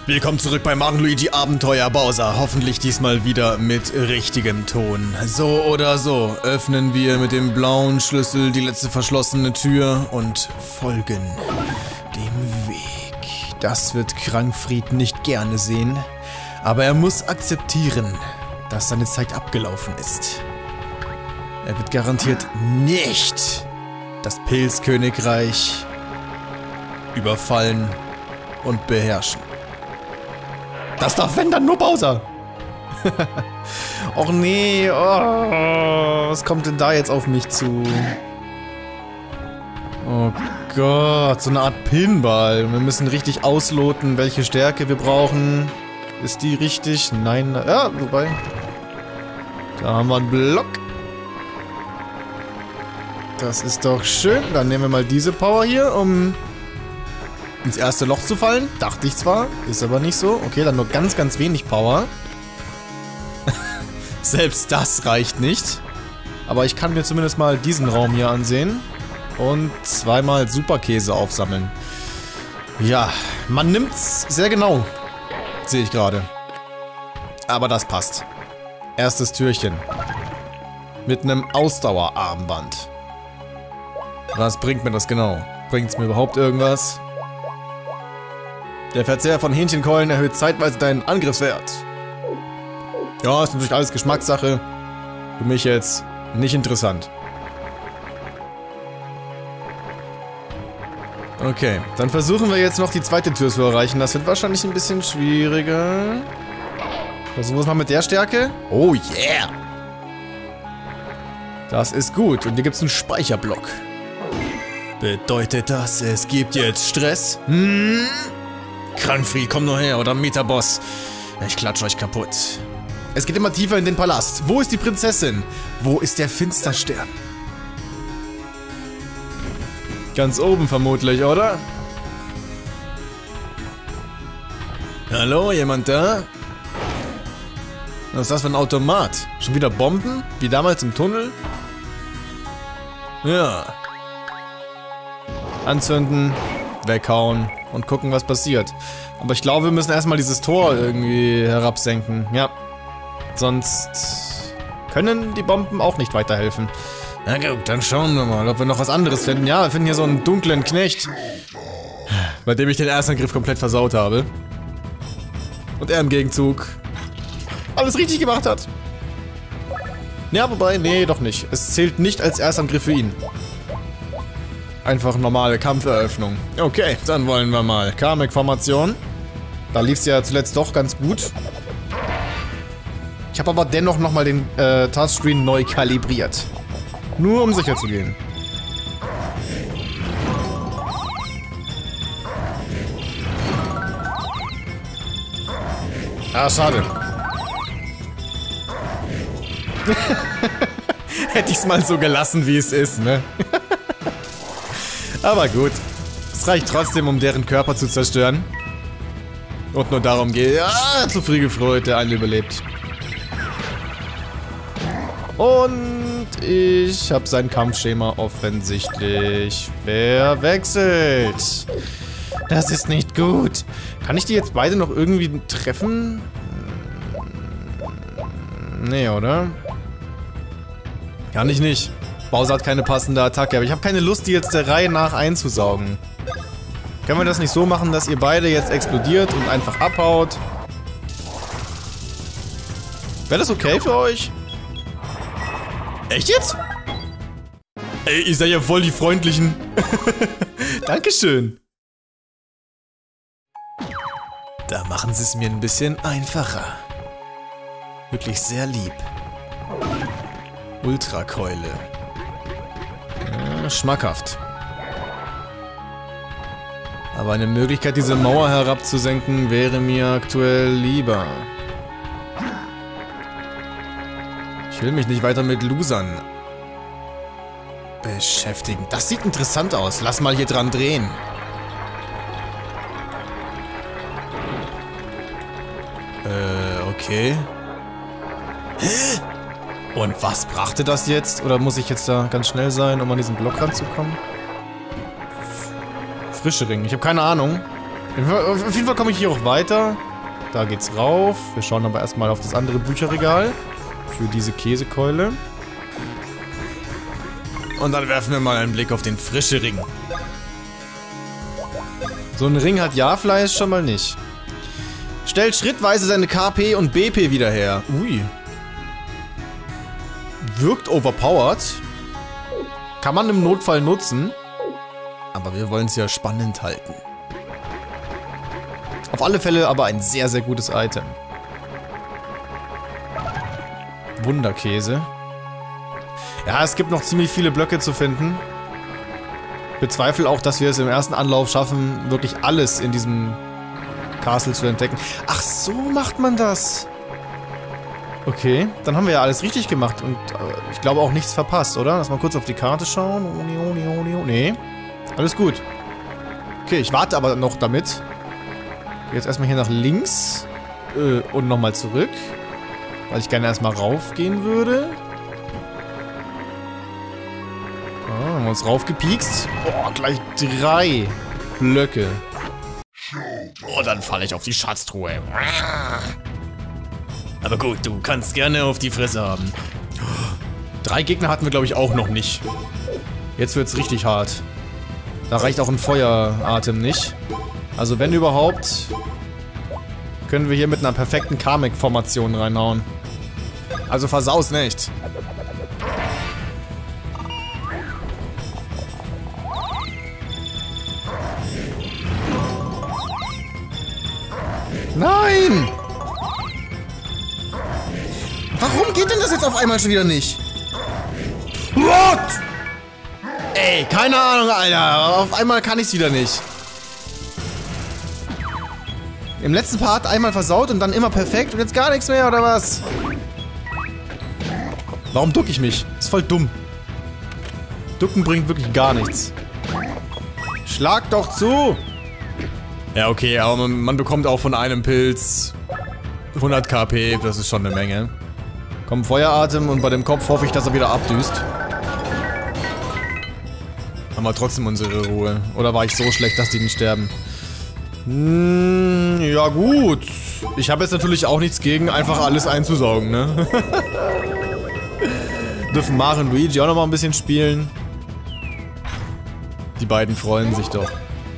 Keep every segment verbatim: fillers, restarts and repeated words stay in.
Willkommen zurück bei Mario und Luigi Abenteuer Bowser. Hoffentlich diesmal wieder mit richtigem Ton. So oder so öffnen wir mit dem blauen Schlüssel die letzte verschlossene Tür und folgen dem Weg. Das wird Krankfried nicht gerne sehen, aber er muss akzeptieren, dass seine Zeit abgelaufen ist. Er wird garantiert nicht das Pilzkönigreich überfallen und beherrschen. Das darf, wenn, dann nur Bowser. Och nee, oh, was kommt denn da jetzt auf mich zu? Oh Gott, so eine Art Pinball. Wir müssen richtig ausloten, welche Stärke wir brauchen. Ist die richtig? Nein, ja, wobei. Da haben wir einen Block. Das ist doch schön. Dann nehmen wir mal diese Power hier, um ins erste Loch zu fallen. Dachte ich zwar, ist aber nicht so. Okay, dann nur ganz, ganz wenig Power. Selbst das reicht nicht. Aber ich kann mir zumindest mal diesen Raum hier ansehen. Und zweimal Superkäse aufsammeln. Ja, man nimmt's sehr genau. Sehe ich gerade. Aber das passt. Erstes Türchen. Mit einem Ausdauerarmband. Was bringt mir das genau? Bringt's mir überhaupt irgendwas? Der Verzehr von Hähnchenkeulen erhöht zeitweise deinen Angriffswert. Ja, ist natürlich alles Geschmackssache. Für mich jetzt nicht interessant. Okay, dann versuchen wir jetzt noch die zweite Tür zu erreichen. Das wird wahrscheinlich ein bisschen schwieriger. Versuchen wir es mal mit der Stärke. Oh yeah! Das ist gut. Und hier gibt es einen Speicherblock. Bedeutet das, es gibt jetzt Stress? Hm? Krankfried, komm nur her, oder Metaboss. Ich klatsche euch kaputt. Es geht immer tiefer in den Palast. Wo ist die Prinzessin? Wo ist der Finsterstern? Ganz oben vermutlich, oder? Hallo, jemand da? Was ist das für ein Automat? Schon wieder Bomben? Wie damals im Tunnel? Ja. Anzünden, weghauen und gucken, was passiert. Aber ich glaube, wir müssen erstmal dieses Tor irgendwie herabsenken. Ja. Sonst können die Bomben auch nicht weiterhelfen. Na gut, dann schauen wir mal, ob wir noch was anderes finden. Ja, wir finden hier so einen dunklen Knecht, bei dem ich den ersten Angriff komplett versaut habe. Und er im Gegenzug alles richtig gemacht hat. Ja, wobei, nee, doch nicht. Es zählt nicht als Erstangriff für ihn. Einfach normale Kampferöffnung. Okay, dann wollen wir mal. Kamek-Formation. Da lief es ja zuletzt doch ganz gut. Ich habe aber dennoch nochmal den äh, Touchscreen neu kalibriert. Nur um sicher zu gehen. Ah, schade. Hätte ich es mal so gelassen, wie es ist, ne? Aber gut. Es reicht trotzdem, um deren Körper zu zerstören. Und nur darum geht. Ja, zu früh gefreut, der eine überlebt. Und ich habe sein Kampfschema offensichtlich verwechselt. Das ist nicht gut. Kann ich die jetzt beide noch irgendwie treffen? Nee, oder? Kann ich nicht. Bowser hat keine passende Attacke, aber ich habe keine Lust, die jetzt der Reihe nach einzusaugen. Können wir das nicht so machen, dass ihr beide jetzt explodiert und einfach abhaut? Wäre das okay für euch? Echt jetzt? Ey, ihr seid ja voll die Freundlichen. Dankeschön. Da machen sie es mir ein bisschen einfacher. Wirklich sehr lieb. Ultrakeule. Ja, schmackhaft. Aber eine Möglichkeit, diese Mauer herabzusenken, wäre mir aktuell lieber. Ich will mich nicht weiter mit Losern beschäftigen. Das sieht interessant aus. Lass mal hier dran drehen. Äh, okay. Hä? Und was brachte das jetzt? Oder muss ich jetzt da ganz schnell sein, um an diesen Block ranzukommen? Frische Ring. Ich habe keine Ahnung. Auf jeden Fall komme ich hier auch weiter. Da geht's rauf. Wir schauen aber erstmal auf das andere Bücherregal. Für diese Käsekeule. Und dann werfen wir mal einen Blick auf den frischen Ring. So ein Ring hat Jafleisch schon mal nicht. Stellt schrittweise seine K P und B P wieder her. Ui. Wirkt overpowered. Kann man im Notfall nutzen. Aber wir wollen es ja spannend halten. Auf alle Fälle aber ein sehr, sehr gutes Item. Wunderkäse. Ja, es gibt noch ziemlich viele Blöcke zu finden. Bezweifle auch, dass wir es im ersten Anlauf schaffen, wirklich alles in diesem Castle zu entdecken. Ach, so macht man das. Okay, dann haben wir ja alles richtig gemacht und äh, ich glaube auch nichts verpasst, oder? Lass mal kurz auf die Karte schauen. Nee, alles gut. Okay, ich warte aber noch damit. Jetzt erstmal hier nach links äh, und nochmal zurück, weil ich gerne erstmal raufgehen würde. Ah, haben wir uns raufgepiekst. Oh, gleich drei Blöcke. Oh, dann falle ich auf die Schatztruhe. Aber gut, du kannst gerne auf die Fresse haben. Drei Gegner hatten wir, glaube ich, auch noch nicht. Jetzt wird's richtig hart. Da reicht auch ein Feueratem nicht. Also wenn überhaupt, können wir hier mit einer perfekten Kamek-Formation reinhauen. Also versaus nicht. Nein! Warum geht denn das jetzt auf einmal schon wieder nicht? What? Ey, keine Ahnung, Alter. Auf einmal kann ich's wieder nicht. Im letzten Part einmal versaut und dann immer perfekt und jetzt gar nichts mehr, oder was? Warum duck ich mich? Ist voll dumm. Ducken bringt wirklich gar nichts. Schlag doch zu! Ja, okay, aber man, man bekommt auch von einem Pilz hundert K P, das ist schon eine Menge. Komm, Feueratem und bei dem Kopf hoffe ich, dass er wieder abdüst. Haben wir trotzdem unsere Ruhe. Oder war ich so schlecht, dass die nicht sterben? Hm, ja gut. Ich habe jetzt natürlich auch nichts gegen, einfach alles einzusaugen, ne? Dürfen Mario und Luigi auch noch mal ein bisschen spielen. Die beiden freuen sich doch.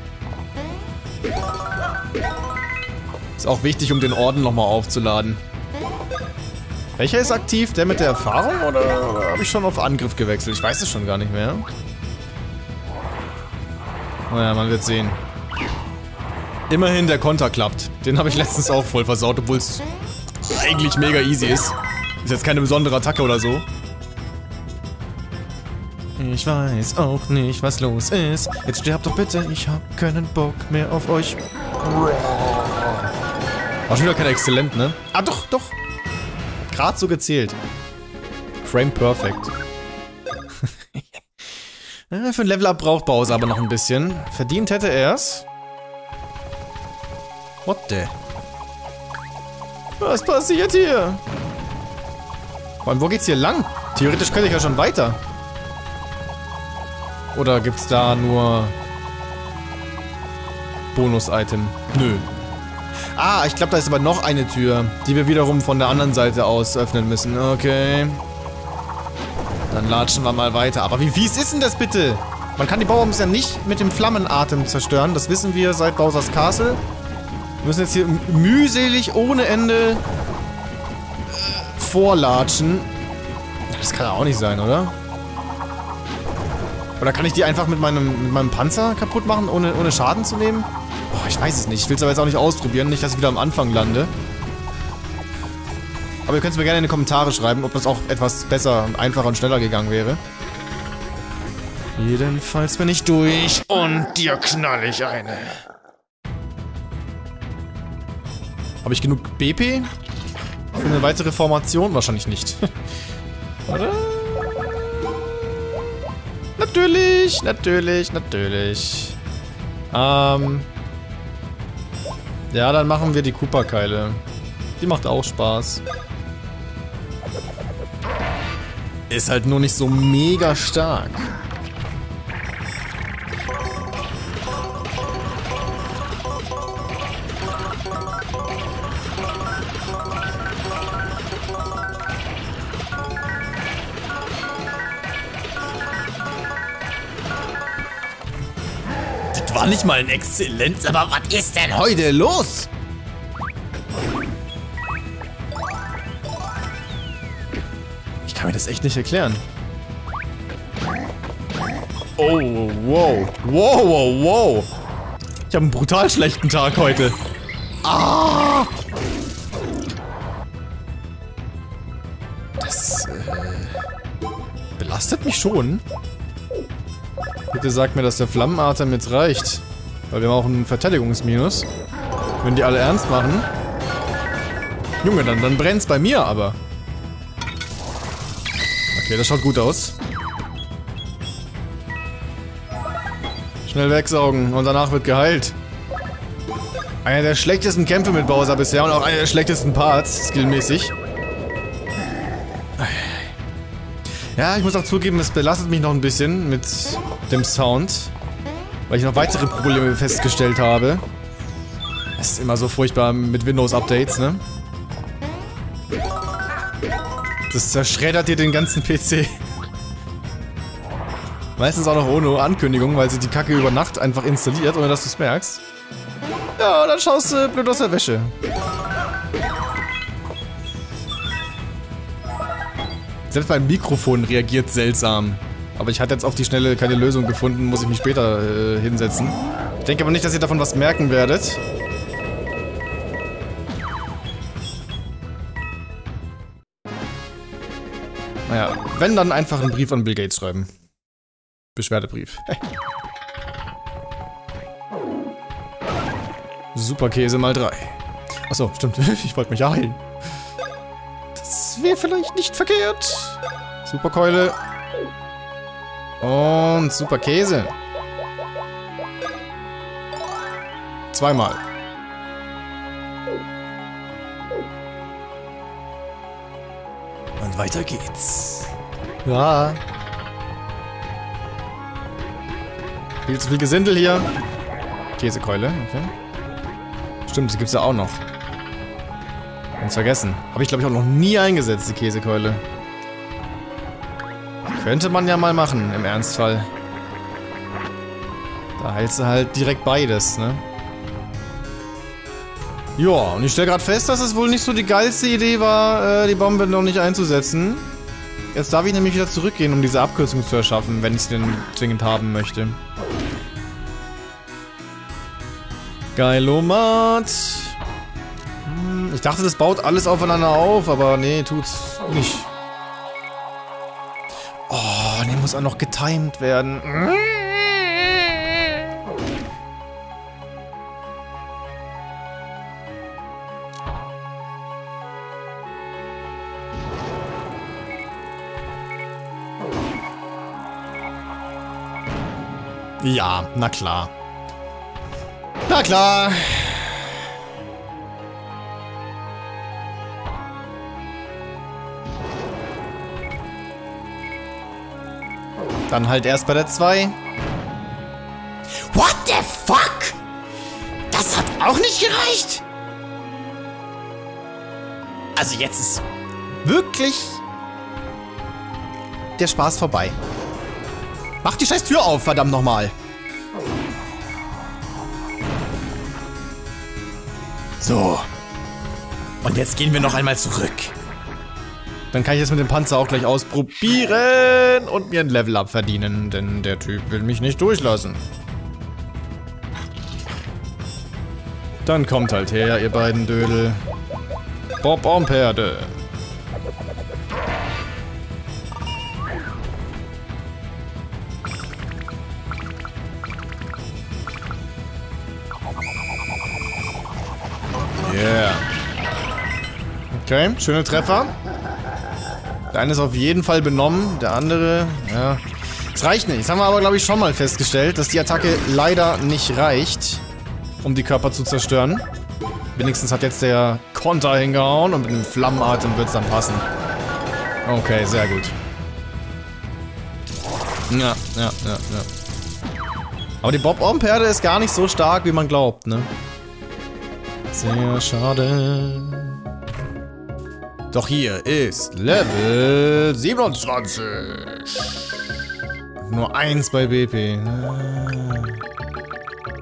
Ist auch wichtig, um den Orden noch mal aufzuladen. Welcher ist aktiv? Der mit der Erfahrung oder, oder habe ich schon auf Angriff gewechselt? Ich weiß es schon gar nicht mehr. Naja, man wird sehen. Immerhin der Konter klappt. Den habe ich letztens auch voll versaut, obwohl es eigentlich mega easy ist. Ist jetzt keine besondere Attacke oder so. Ich weiß auch nicht, was los ist. Jetzt sterbt doch bitte, ich hab keinen Bock mehr auf euch. War schon wieder kein Exzellent, ne? Ah, doch, doch. Gerade so gezählt. Frame perfect. Für ein Level-Up braucht Bowser aber noch ein bisschen. Verdient hätte er's. What the? Was passiert hier? Vor allem, wo geht's hier lang? Theoretisch könnte ich ja schon weiter. Oder gibt's da nur Bonus-Item? Nö. Ah, ich glaube, da ist aber noch eine Tür, die wir wiederum von der anderen Seite aus öffnen müssen. Okay. Dann latschen wir mal weiter. Aber wie fies ist denn das bitte? Man kann die Bauworms ja nicht mit dem Flammenatem zerstören. Das wissen wir seit Bowser's Castle. Wir müssen jetzt hier mühselig ohne Ende vorlatschen. Das kann ja auch nicht sein, oder? Oder kann ich die einfach mit meinem, mit meinem Panzer kaputt machen, ohne, ohne Schaden zu nehmen? Boah, ich weiß es nicht. Ich will es aber jetzt auch nicht ausprobieren. Nicht, dass ich wieder am Anfang lande. Aber ihr könnt es mir gerne in die Kommentare schreiben, ob das auch etwas besser und einfacher und schneller gegangen wäre. Jedenfalls bin ich durch und dir knall ich eine. Habe ich genug B P? Für eine weitere Formation? Wahrscheinlich nicht. Oder? Natürlich, natürlich, natürlich. Ähm. Ja, dann machen wir die Koopa-Keile. Die macht auch Spaß. Ist halt nur nicht so mega stark. war nicht mal ein Exzellenz, aber was ist denn heute los? Ich kann mir das echt nicht erklären. Oh, wow. Wow, wow, wow. Ich habe einen brutal schlechten Tag heute. Ah! Das, äh, belastet mich schon. Bitte sagt mir, dass der Flammenatem jetzt reicht. Weil wir haben auch einen Verteidigungsminus. Wenn die alle ernst machen. Junge, dann, dann brennt's bei mir aber. Okay, das schaut gut aus. Schnell wegsaugen und danach wird geheilt. Einer der schlechtesten Kämpfe mit Bowser bisher und auch einer der schlechtesten Parts, skillmäßig. Ja, ich muss auch zugeben, es belastet mich noch ein bisschen mit dem Sound. Weil ich noch weitere Probleme festgestellt habe. Es ist immer so furchtbar mit Windows-Updates, ne? Das zerschreddert dir den ganzen P C. Meistens auch noch ohne Ankündigung, weil sie die Kacke über Nacht einfach installiert, ohne dass du es merkst. Ja, und dann schaust du blöd aus der Wäsche. Selbst mein Mikrofon reagiert seltsam. Aber ich hatte jetzt auf die Schnelle keine Lösung gefunden, muss ich mich später äh, hinsetzen. Ich denke aber nicht, dass ihr davon was merken werdet. Naja, wenn, dann einfach einen Brief an Bill Gates schreiben. Beschwerdebrief. Hey. Superkäse mal drei. Achso, stimmt. Ich wollte mich heilen. Das wäre vielleicht nicht verkehrt. Superkeule. Und Superkäse. Zweimal. Und weiter geht's. Ja. Viel zu viel Gesindel hier. Käsekeule, okay. Stimmt, die gibt's ja auch noch. Ganz vergessen. Habe ich, glaube ich, auch noch nie eingesetzt, die Käsekeule. Könnte man ja mal machen, im Ernstfall. Da heilst du halt direkt beides, ne? Ja, und ich stelle gerade fest, dass es wohl nicht so die geilste Idee war, äh, die Bombe noch nicht einzusetzen. Jetzt darf ich nämlich wieder zurückgehen, um diese Abkürzung zu erschaffen, wenn ich sie denn zwingend haben möchte. Geilomat. Hm, ich dachte, das baut alles aufeinander auf, aber nee, tut's nicht. Oh, nee, muss auch noch getimed werden. Ja, na klar. Na klar. Dann halt erst bei der zwei. What the fuck? Das hat auch nicht gereicht? Also jetzt ist wirklich der Spaß vorbei. Mach die scheiß Tür auf, verdammt nochmal. So. Und jetzt gehen wir noch einmal zurück. Dann kann ich das mit dem Panzer auch gleich ausprobieren und mir ein Level-Up verdienen, denn der Typ will mich nicht durchlassen. Dann kommt halt her, ihr beiden Dödel. Bob-Omp-Herde. Yeah. Okay, schöne Treffer. Der eine ist auf jeden Fall benommen, der andere, ja. Es reicht nicht. Das haben wir aber, glaube ich, schon mal festgestellt, dass die Attacke leider nicht reicht, um die Körper zu zerstören. Wenigstens hat jetzt der Konter hingehauen und mit dem Flammenatem wird es dann passen. Okay, sehr gut. Ja, ja, ja, ja. Aber die Bob-Omp-Herde ist gar nicht so stark, wie man glaubt, ne? Sehr schade. Doch hier ist Level siebenundzwanzig. Nur eins bei B P.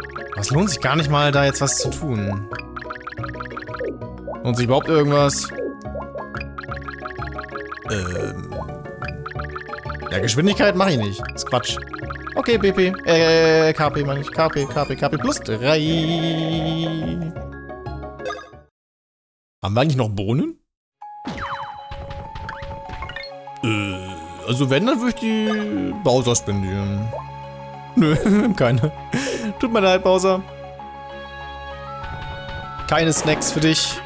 Es lohnt sich gar nicht mal, da jetzt was zu tun. Lohnt sich überhaupt irgendwas? Ähm... Ja, Geschwindigkeit mache ich nicht. Das ist Quatsch. Okay, B P. Äh, K P meine ich. K P, K P, K P plus drei. Haben wir eigentlich noch Bohnen? Äh, also wenn, dann würde ich die Bowser spendieren. Nö, keine. Tut mir leid, Bowser. Keine Snacks für dich.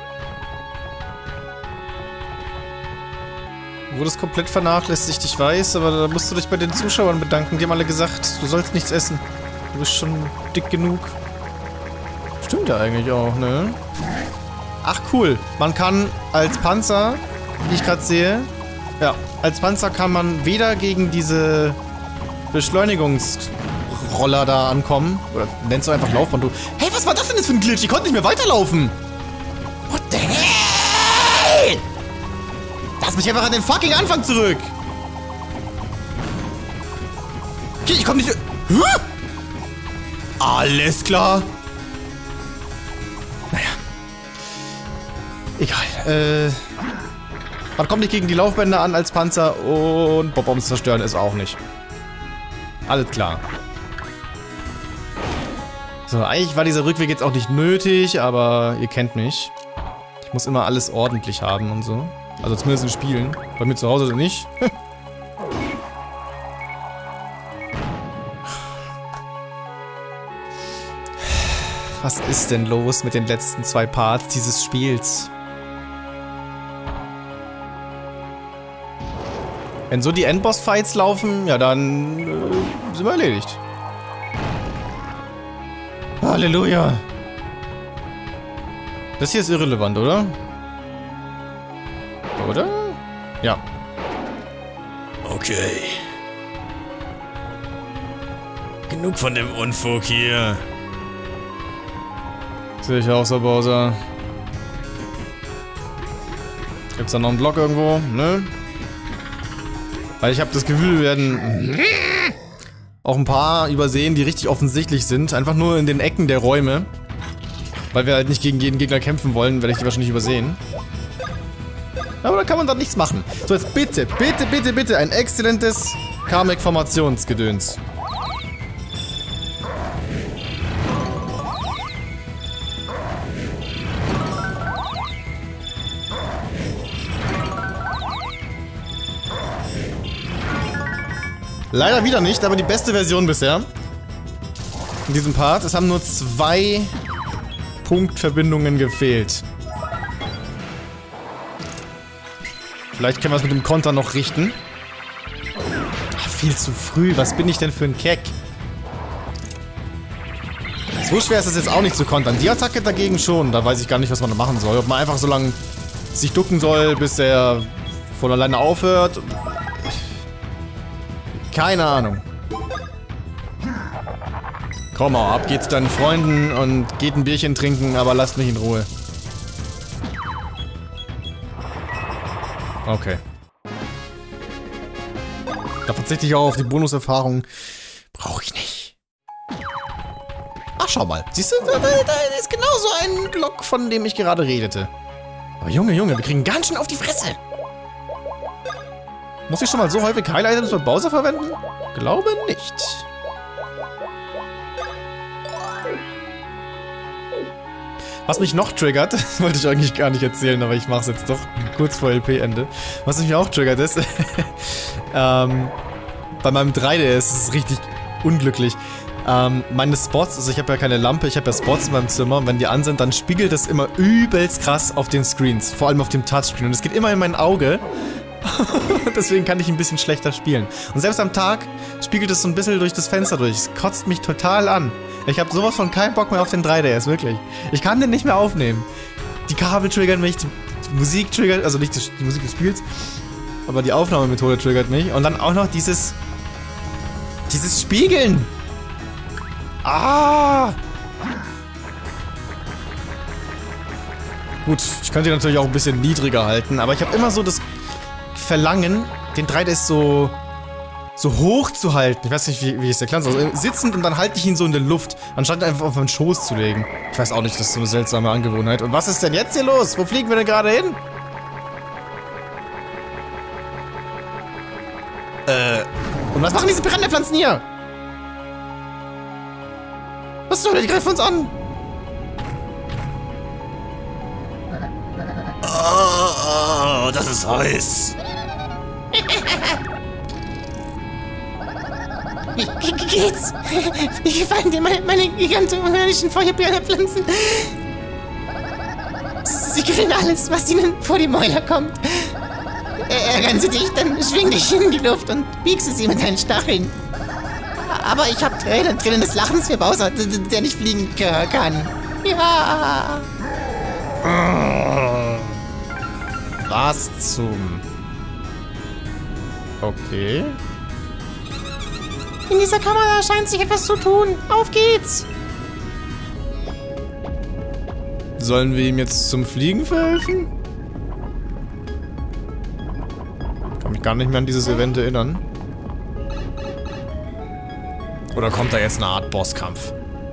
Du wurdest komplett vernachlässigt, ich weiß, aber da musst du dich bei den Zuschauern bedanken. Die haben alle gesagt, du sollst nichts essen. Du bist schon dick genug. Stimmt ja eigentlich auch, ne? Ach cool, man kann als Panzer, wie ich gerade sehe, ja, als Panzer kann man weder gegen diese Beschleunigungsroller da ankommen, oder nennst du einfach Laufbahn, du. Hey, was war das denn jetzt für ein Glitch? Ich konnte nicht mehr weiterlaufen. What the hell? Lass mich einfach an den fucking Anfang zurück. Okay, ich komm nicht... Hä? Alles klar. Naja. Egal. Äh... Man kommt nicht gegen die Laufbänder an als Panzer und Bob-Bombs zerstören ist auch nicht. Alles klar. So, eigentlich war dieser Rückweg jetzt auch nicht nötig, aber ihr kennt mich. Ich muss immer alles ordentlich haben und so. Also zumindest in Spielen. Bei mir zu Hause nicht. Was ist denn los mit den letzten zwei Parts dieses Spiels? Wenn so die Endboss-Fights laufen, ja dann äh, sind wir erledigt. Halleluja. Das hier ist irrelevant, oder? Oder? Ja. Okay. Genug von dem Unfug hier. Sehe ich auch so, Bowser. Gibt's da noch einen Block irgendwo? Ne? Weil ich habe das Gefühl, wir werden auch ein paar übersehen, die richtig offensichtlich sind. Einfach nur in den Ecken der Räume. Weil wir halt nicht gegen jeden Gegner kämpfen wollen, werde ich die wahrscheinlich übersehen. Aber da kann man dann nichts machen. So, jetzt bitte, bitte, bitte, bitte ein exzellentes Kamek-Formationsgedöns. Leider wieder nicht, aber die beste Version bisher. In diesem Part. Es haben nur zwei Punktverbindungen gefehlt. Vielleicht können wir es mit dem Konter noch richten. Ach, viel zu früh. Was bin ich denn für ein Keck? So schwer ist es jetzt auch nicht zu kontern. Die Attacke dagegen schon. Da weiß ich gar nicht, was man da machen soll. Ob man einfach so lange sich ducken soll, bis er von alleine aufhört. Keine Ahnung. Komm mal, ab geht's deinen Freunden und geht ein Bierchen trinken, aber lasst mich in Ruhe. Okay. Da verzichte ich auch auf die Bonuserfahrung. Brauche ich nicht. Ach, schau mal. Siehst du, da, da ist genauso ein Block, von dem ich gerade redete. Aber Junge, Junge, wir kriegen ganz schön auf die Fresse. Muss ich schon mal so häufig Highlight-Items für Bowser verwenden? Glaube nicht. Was mich noch triggert, das wollte ich eigentlich gar nicht erzählen, aber ich mache es jetzt doch kurz vor L P-Ende. Was mich auch triggert ist, ähm, bei meinem drei D S ist es richtig unglücklich. Ähm, meine Spots, also ich habe ja keine Lampe, ich habe ja Spots in meinem Zimmer und wenn die an sind, dann spiegelt das immer übelst krass auf den Screens, vor allem auf dem Touchscreen und es geht immer in mein Auge. Deswegen kann ich ein bisschen schlechter spielen. Und selbst am Tag spiegelt es so ein bisschen durch das Fenster durch. Es kotzt mich total an. Ich habe sowas von keinen Bock mehr auf den drei D S, wirklich. Ich kann den nicht mehr aufnehmen. Die Kabel triggern mich, die, die Musik triggert, also nicht die Musik des Spiels, aber die Aufnahmemethode triggert mich. Und dann auch noch dieses... Dieses Spiegeln! Ah! Gut, ich könnte ihn natürlich auch ein bisschen niedriger halten, aber ich habe immer so das Verlangen, den drei D S so so hoch zu halten. Ich weiß nicht, wie, wie ich es erklären soll. Also sitzend und dann halte ich ihn so in der Luft, anstatt einfach auf meinen Schoß zu legen. Ich weiß auch nicht, das ist so eine seltsame Angewohnheit. Und was ist denn jetzt hier los? Wo fliegen wir denn gerade hin? Äh, und was machen diese Piranha-Pflanzen hier? Was soll, die greifen uns an? Oh, das ist heiß. Wie, wie geht's? Wie gefallen dir meine, meine gigantomanischen Feuerpiranha-Pflanzen? Sie grillen alles, was ihnen vor die Mäuler kommt. Ärgern sie dich, dann schwing dich in die Luft und biegst du sie mit deinen Stacheln. Aber ich hab Tränen, Tränen des Lachens für Bowser, der nicht fliegen kann. Ja. Was zum... Okay. In dieser Kamera scheint sich etwas zu tun. Auf geht's! Sollen wir ihm jetzt zum Fliegen verhelfen? Ich kann mich gar nicht mehr an dieses Event erinnern. Oder kommt da jetzt eine Art Bosskampf?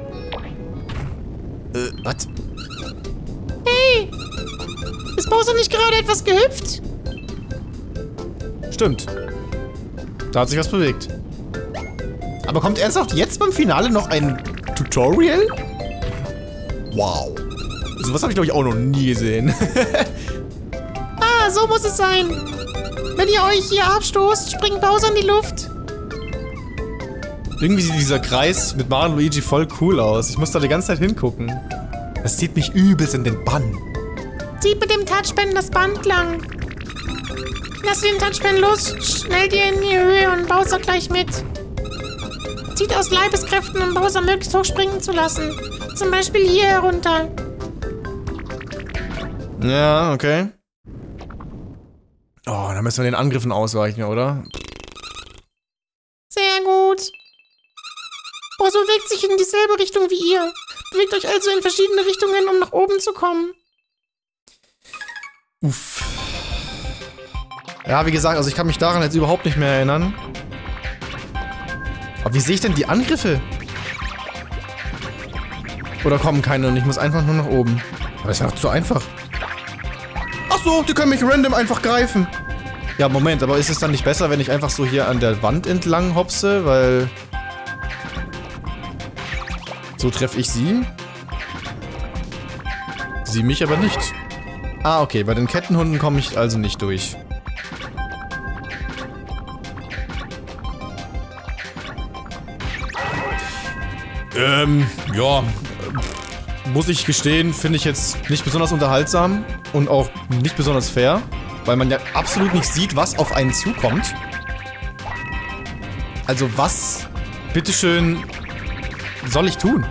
Äh, was? Hey! Ist Bowser nicht gerade etwas gehüpft? Stimmt. Da hat sich was bewegt. Aber kommt ernsthaft jetzt beim Finale noch ein Tutorial? Wow. Sowas habe ich, glaube ich, auch noch nie gesehen. Ah, so muss es sein. Wenn ihr euch hier abstoßt, springt Bowser in die Luft. Irgendwie sieht dieser Kreis mit Mario und Luigi voll cool aus. Ich muss da die ganze Zeit hingucken. Das zieht mich übelst in den Bann. Zieht mit dem Touchpen das Band lang. Lasst den Touchpen los, schnellt ihr in die Höhe und Bowser gleich mit. Zieht aus Leibeskräften, um Bowser möglichst hoch springen zu lassen. Zum Beispiel hier herunter. Ja, okay. Oh, dann müssen wir den Angriffen ausweichen, oder? Sehr gut. Bowser bewegt sich in dieselbe Richtung wie ihr. Bewegt euch also in verschiedene Richtungen, um nach oben zu kommen. Uff. Ja, wie gesagt, also ich kann mich daran jetzt überhaupt nicht mehr erinnern. Aber wie sehe ich denn die Angriffe? Oder kommen keine und ich muss einfach nur nach oben? Aber ist ja doch zu einfach. Ach so, die können mich random einfach greifen. Ja, Moment, aber ist es dann nicht besser, wenn ich einfach so hier an der Wand entlang hopse, weil... So treffe ich sie. Sie mich aber nicht. Ah, okay, bei den Kettenhunden komme ich also nicht durch. Ähm, ja, muss ich gestehen, finde ich jetzt nicht besonders unterhaltsam und auch nicht besonders fair, weil man ja absolut nicht sieht, was auf einen zukommt. Also was, bitteschön, soll ich tun?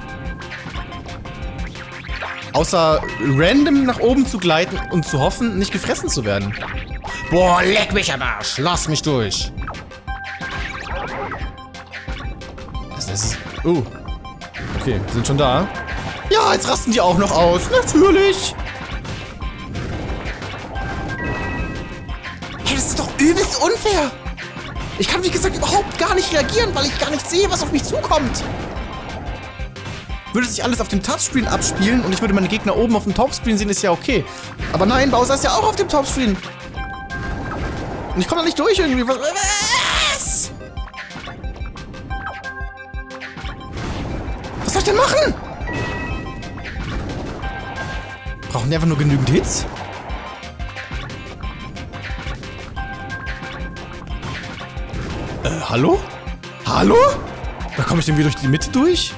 Außer random nach oben zu gleiten und zu hoffen, nicht gefressen zu werden. Boah, leck mich am Arsch, lass mich durch. Das ist... Uh. Okay, wir sind schon da. Ja, jetzt rasten die auch noch aus. Natürlich. Hey, das ist doch übelst unfair. Ich kann, wie gesagt, überhaupt gar nicht reagieren, weil ich gar nicht sehe, was auf mich zukommt. Würde sich alles auf dem Touchscreen abspielen und ich würde meine Gegner oben auf dem Topscreen sehen, ist ja okay. Aber nein, Bowser ist ja auch auf dem Topscreen. Und ich komme da nicht durch irgendwie. Was? Was soll ich denn machen? Brauchen die einfach nur genügend Hits? Äh, hallo? Hallo? Da komme ich irgendwie durch die Mitte durch?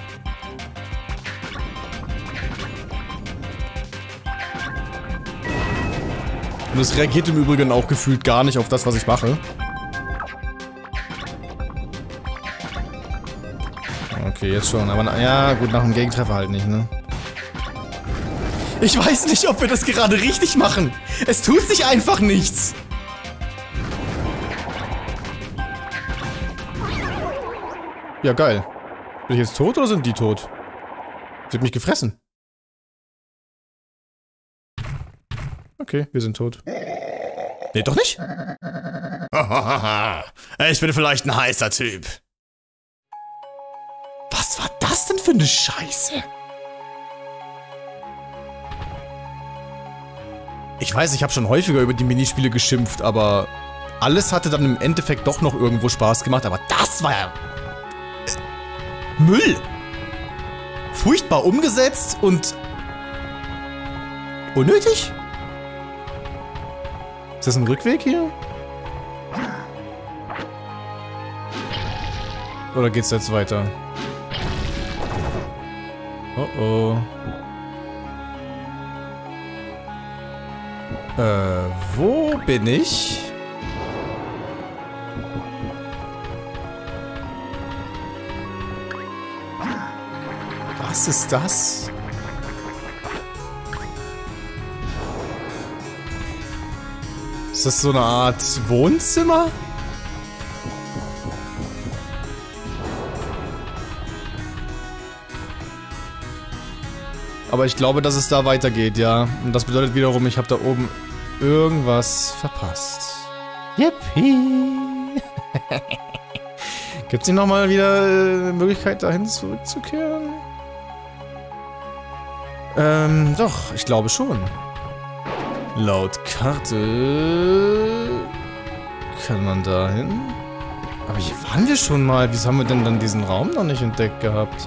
Und es reagiert im Übrigen auch gefühlt gar nicht auf das, was ich mache. Okay, jetzt schon. Aber na, ja, gut, nach dem Gegentreffer halt nicht, ne? Ich weiß nicht, ob wir das gerade richtig machen. Es tut sich einfach nichts. Ja, geil. Bin ich jetzt tot oder sind die tot? Sie hat mich gefressen. Okay, wir sind tot. Nee, doch nicht? Ich bin vielleicht ein heißer Typ. Was war das denn für eine Scheiße? Ich weiß, ich habe schon häufiger über die Minispiele geschimpft, aber alles hatte dann im Endeffekt doch noch irgendwo Spaß gemacht, aber das war ja äh, Müll. Furchtbar umgesetzt und unnötig? Ist das ein Rückweg hier? Oder geht's jetzt weiter? Oh oh. Äh, wo bin ich? Was ist das? Ist das so eine Art Wohnzimmer? Aber ich glaube, dass es da weitergeht, ja. Und das bedeutet wiederum, ich habe da oben irgendwas verpasst. Yippie! Gibt es nicht nochmal wieder eine Möglichkeit, dahin zurückzukehren? Ähm, doch, ich glaube schon. Laut Karte kann man dahin. Aber hier waren wir schon mal. Wieso haben wir denn dann diesen Raum noch nicht entdeckt gehabt?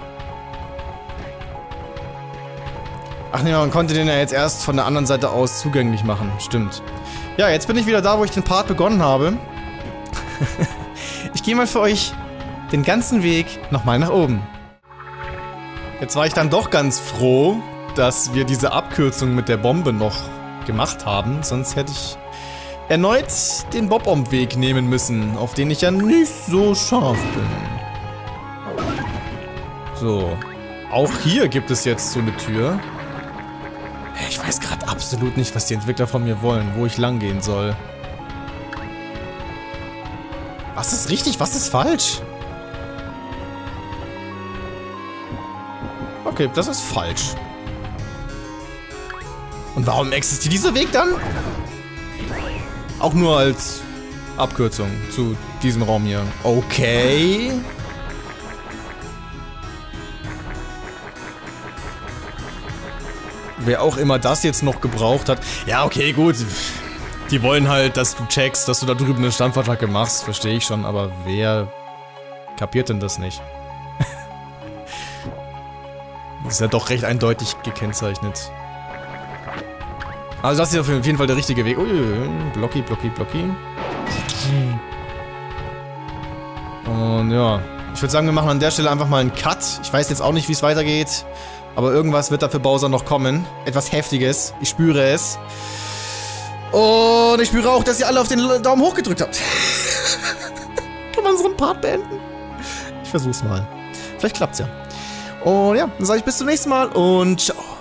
Ach nee, man konnte den ja jetzt erst von der anderen Seite aus zugänglich machen. Stimmt. Ja, jetzt bin ich wieder da, wo ich den Part begonnen habe. Ich gehe mal für euch den ganzen Weg nochmal nach oben. Jetzt war ich dann doch ganz froh, dass wir diese Abkürzung mit der Bombe noch gemacht haben. Sonst hätte ich erneut den Bob-Omb-Weg nehmen müssen, auf den ich ja nicht so scharf bin. So. Auch hier gibt es jetzt so eine Tür. Ich weiß gerade absolut nicht, was die Entwickler von mir wollen, wo ich lang gehen soll. Was ist richtig, was ist falsch? Okay, das ist falsch. Und warum existiert dieser Weg dann? Auch nur als Abkürzung zu diesem Raum hier. Okay. Wer auch immer das jetzt noch gebraucht hat. Ja, okay, gut. Die wollen halt, dass du checkst, dass du da drüben eine Standfahrtacke machst. Verstehe ich schon, aber wer kapiert denn das nicht? Das ist ja doch recht eindeutig gekennzeichnet. Also das ist auf jeden Fall der richtige Weg. Ui, Blocki, Blocki, Blocki. Und ja, ich würde sagen, wir machen an der Stelle einfach mal einen Cut. Ich weiß jetzt auch nicht, wie es weitergeht. Aber irgendwas wird da für Bowser noch kommen. Etwas Heftiges. Ich spüre es. Und ich spüre auch, dass ihr alle auf den Daumen hoch gedrückt habt. Kann man unseren Part beenden? Ich versuch's mal. Vielleicht klappt's ja. Und ja, dann sage ich bis zum nächsten Mal und ciao.